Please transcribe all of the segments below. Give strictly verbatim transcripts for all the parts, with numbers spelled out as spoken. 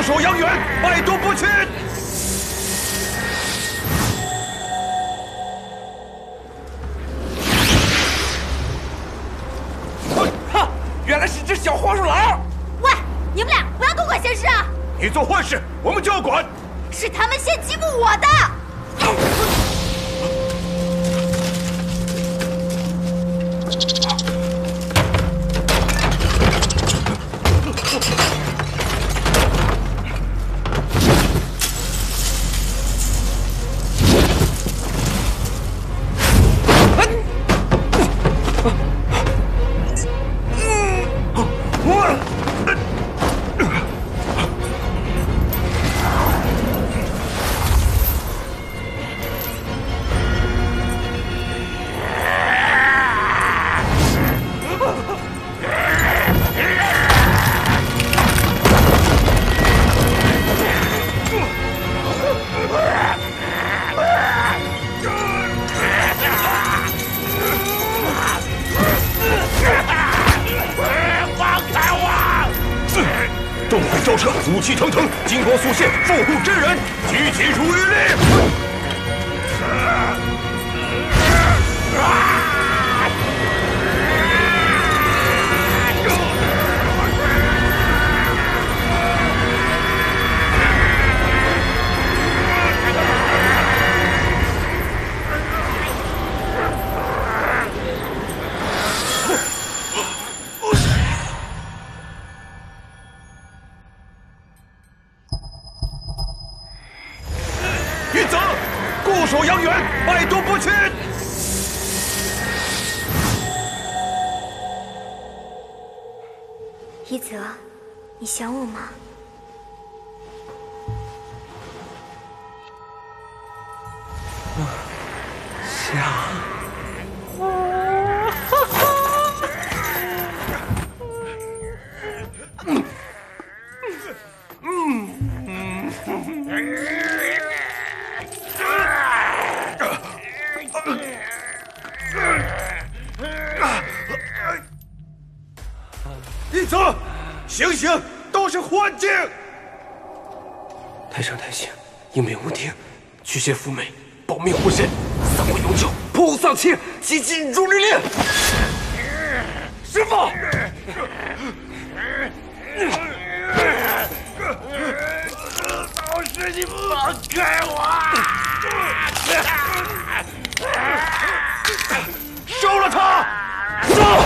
守阳远，百毒不侵。 哈，原来是只小黄鼠狼！ 喂，你们俩不要多管闲事啊！ 你做坏事，我们就要管。 是他们先欺负我的。 武气腾腾，金光速现，复护真人，集结如玉力。玉泽，固守阳远，百毒不侵。 一泽，你想我吗？ 想。 一泽，醒醒，都是幻境。 太上太下，英美无天，驱邪扶美，保命护身，三鬼永久，破雾丧气，集尽如律令。师傅，老师，你放开我！ 收了他！ 走！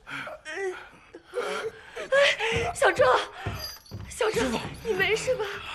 小周，小周，你没事吧？